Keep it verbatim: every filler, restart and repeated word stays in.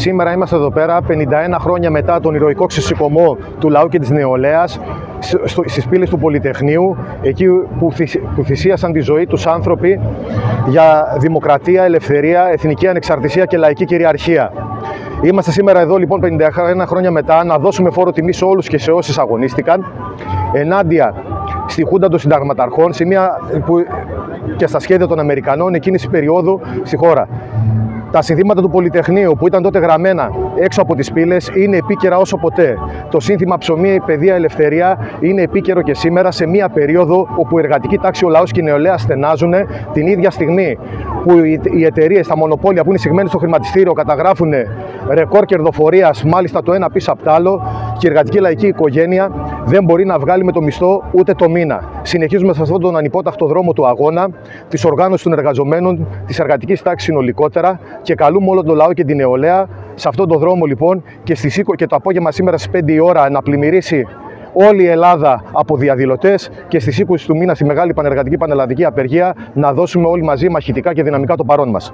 Σήμερα είμαστε εδώ πέρα πενήντα ένα χρόνια μετά τον ηρωικό ξεσηκωμό του λαού και της νεολαίας στις πύλες του Πολυτεχνείου, εκεί που θυσίασαν τη ζωή τους άνθρωποι για δημοκρατία, ελευθερία, εθνική ανεξαρτησία και λαϊκή κυριαρχία. Είμαστε σήμερα εδώ λοιπόν πενήντα ένα χρόνια μετά να δώσουμε φόρο τιμή σε όλους και σε όσους αγωνίστηκαν ενάντια στη Χούντα των Συνταγματαρχών, σε μια που και στα σχέδια των Αμερικανών εκείνης της περίοδου στη χώρα. Τα συνθήματα του Πολυτεχνείου που ήταν τότε γραμμένα έξω από τις πύλες είναι επίκαιρα όσο ποτέ. Το σύνθημα ψωμί, παιδεία, ελευθερία είναι επίκαιρο και σήμερα, σε μια περίοδο όπου η εργατική τάξη, ο λαός και η νεολαία στενάζουν, την ίδια στιγμή που οι εταιρείες, τα μονοπόλια που είναι εισηγμένοι στο χρηματιστήριο καταγράφουν ρεκόρ κερδοφορίας, μάλιστα το ένα πίσω από το άλλο, και η εργατική λαϊκή οικογένεια δεν μπορεί να βγάλει με το μισθό ούτε το μήνα. Συνεχίζουμε σε αυτόν τον ανυπόταχτο δρόμο του αγώνα, της οργάνωσης των εργαζομένων, της εργατικής τάξης συνολικότερα, και καλούμε όλο τον λαό και την νεολαία σε αυτόν τον δρόμο λοιπόν και, στις, και το απόγευμα σήμερα στις πέντε η ώρα να πλημμυρίσει όλη η Ελλάδα από διαδηλωτές και στις είκοσι του μήνα στη μεγάλη πανεργατική πανελλαδική απεργία να δώσουμε όλοι μαζί μαχητικά και δυναμικά το παρόν μας.